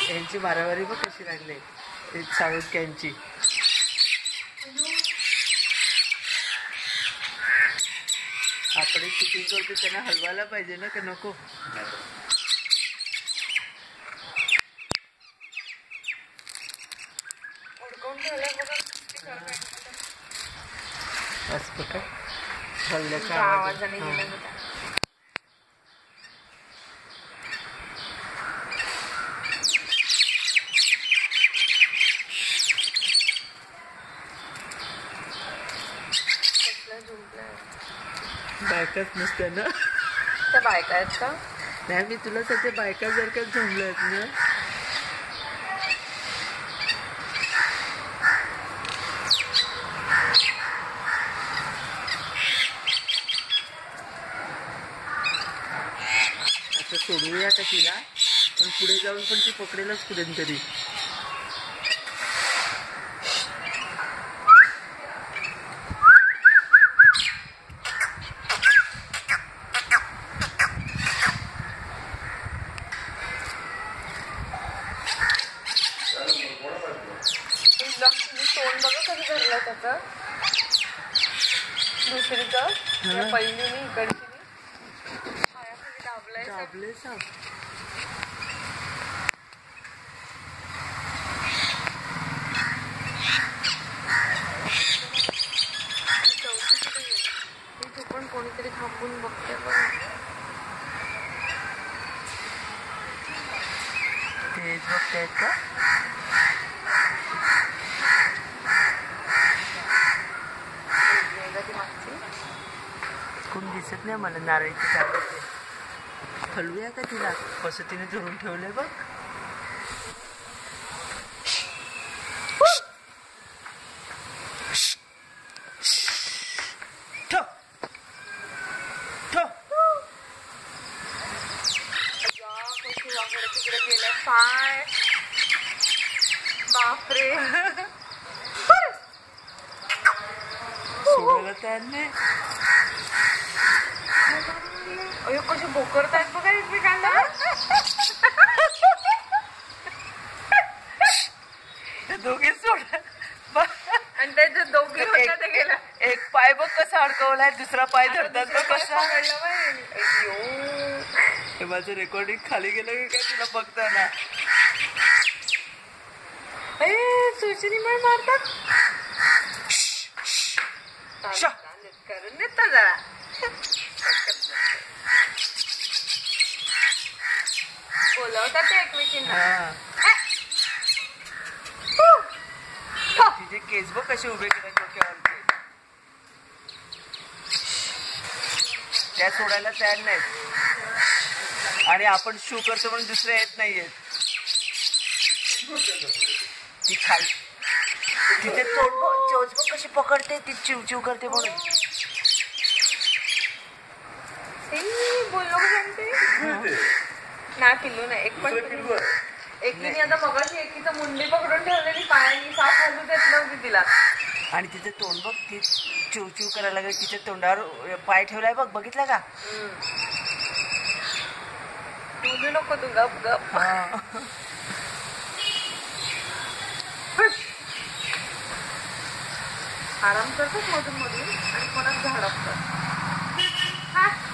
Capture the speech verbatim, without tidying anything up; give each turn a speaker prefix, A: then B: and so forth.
A: यांची मारामारी बघ कशी लागली साळुक्यांची. आपण शूटिंग करतो त्यांना हलवायला पाहिजे ना का नको. असं काय हल्ल्याच्या आवाजाने बायकाच नसत्या ना
B: त्या बायका आहेत का.
A: नाही मी तुला सध्या बायका जर का झोंबल्या आहेत ना. आता सोडूया का तिला पण पुढे जाऊन पण ती पकडेलच कुठे तरी.
B: तोंड बघा कसं धरलं त्याचं दुसरीचं पहिलीने इकडची दाबलंय
A: दाबले साप.
B: तू पण कोणीतरी थांबून बघते बघा.
A: तेच बघतायत का. कोण दिसत नाही मला. नारळीची झाड हलवूया का तिला. कसं तिने धरून ठेवलंय बघ.
B: तिकडे गेलं पाय. बापरे
A: सोडायला तयार नाही.
B: अयो कशी बोकरतायत बघा एकमेकांना.
A: दोघे सोड
B: आणि त्याच्या दोघे होत्या ते गेला.
A: एक पाय बघ कसा अडकवलाय दुसरा पाय धरतात बघ कसा. हे माझं रेकॉर्डिंग खाली गेलं की काय तुला बघताना.
B: सुशिनी पण मारतात करून देता जरा. बोलवतात ते एकमेकींना.
A: तिचे केस बघ कसे उभे केले डोक्यावरती. त्या सोडायला तयार नाहीत आणि आपण शू करतो म्हणून दुसरे येत नाहीयेत. ती खाली तिथे चोच बघ कशी पकडते. ती चिव चिव करते म्हणून.
B: बोललो सांगते ना पिल्लू नाही. एक पण एकीने आता मगाशी एकीचं मुंडी पकडून ठेवलेली पायानी साफ हलू देत नव्हती तिला.
A: आणि तिचे तोंड बघ ती चिव चिव करायला लागली. तिच्या तोंडावर पाय ठेवलाय बघ. बघितलं का.
B: बोलू नको तू गप गप. आराम करतात मधून मधून आणि कोणाच झाड असतात.